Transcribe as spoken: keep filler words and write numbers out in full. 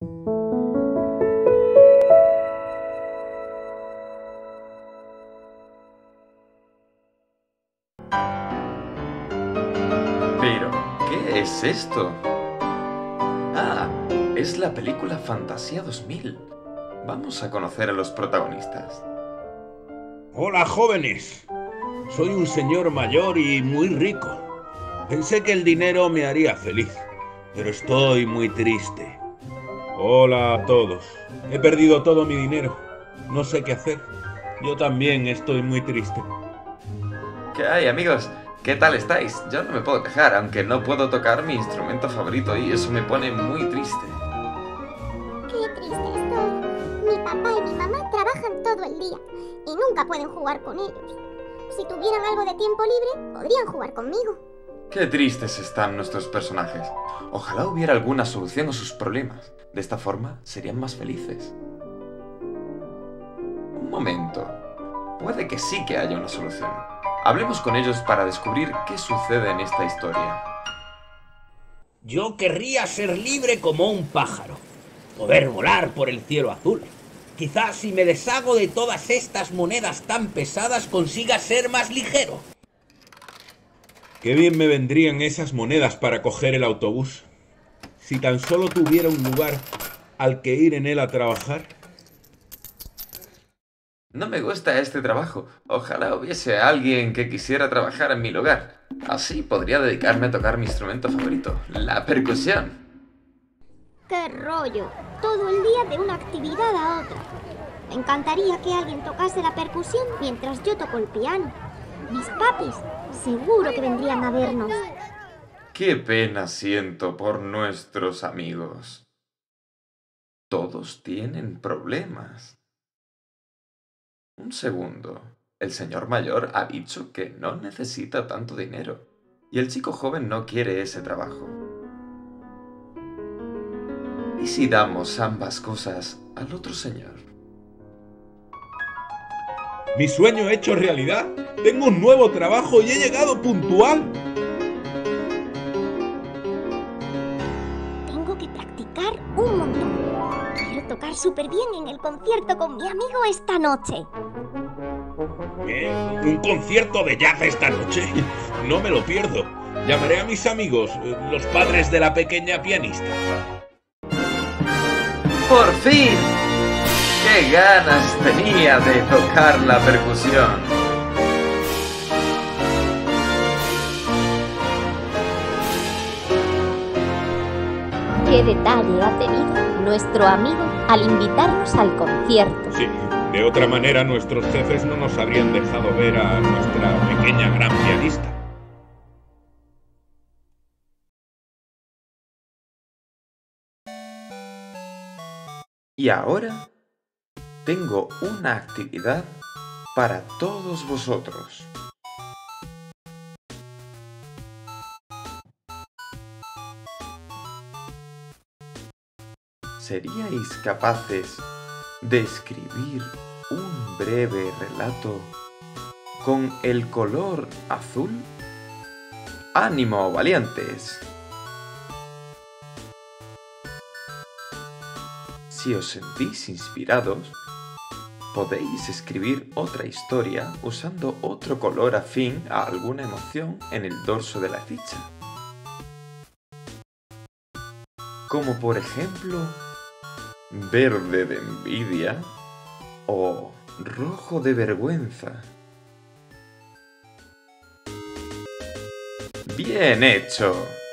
Pero, ¿qué es esto? Ah, es la película Fantasía dos mil. Vamos a conocer a los protagonistas. Hola, jóvenes. Soy un señor mayor y muy rico. Pensé que el dinero me haría feliz, pero estoy muy triste. Hola a todos. He perdido todo mi dinero. No sé qué hacer. Yo también estoy muy triste. ¿Qué hay, amigos? ¿Qué tal estáis? Yo no me puedo quejar, aunque no puedo tocar mi instrumento favorito y eso me pone muy triste. Qué triste estoy. Mi papá y mi mamá trabajan todo el día y nunca pueden jugar con ellos. Si tuvieran algo de tiempo libre, podrían jugar conmigo. Qué tristes están nuestros personajes. Ojalá hubiera alguna solución a sus problemas. De esta forma, serían más felices. Un momento. Puede que sí que haya una solución. Hablemos con ellos para descubrir qué sucede en esta historia. Yo querría ser libre como un pájaro, poder volar por el cielo azul. Quizás si me deshago de todas estas monedas tan pesadas consiga ser más ligero. Qué bien me vendrían esas monedas para coger el autobús. Si tan solo tuviera un lugar al que ir en él a trabajar. No me gusta este trabajo. Ojalá hubiese alguien que quisiera trabajar en mi lugar. Así podría dedicarme a tocar mi instrumento favorito, la percusión. ¡Qué rollo! Todo el día de una actividad a otra. Me encantaría que alguien tocase la percusión mientras yo toco el piano. Mis papis seguro que vendrían a vernos. Qué pena siento por nuestros amigos. Todos tienen problemas. Un segundo. El señor mayor ha dicho que no necesita tanto dinero. Y el chico joven no quiere ese trabajo. ¿Y si damos ambas cosas al otro señor? Mi sueño hecho realidad. Tengo un nuevo trabajo y he llegado puntual. Tengo que practicar un montón. Quiero tocar súper bien en el concierto con mi amigo esta noche. ¿Eh? ¿Un concierto de jazz esta noche? No me lo pierdo. Llamaré a mis amigos, los padres de la pequeña pianista. ¡Por fin! ¡Qué ganas tenía de tocar la percusión! ¿Qué detalle ha tenido nuestro amigo al invitarnos al concierto? Sí, de otra manera nuestros jefes no nos habrían dejado ver a nuestra pequeña gran pianista. Y ahora tengo una actividad para todos vosotros. ¿Seríais capaces de escribir un breve relato con el color azul? ¡Ánimo, valientes! Si os sentís inspirados, podéis escribir otra historia usando otro color afín a alguna emoción en el dorso de la ficha. Como por ejemplo, verde de envidia o rojo de vergüenza. ¡Bien hecho!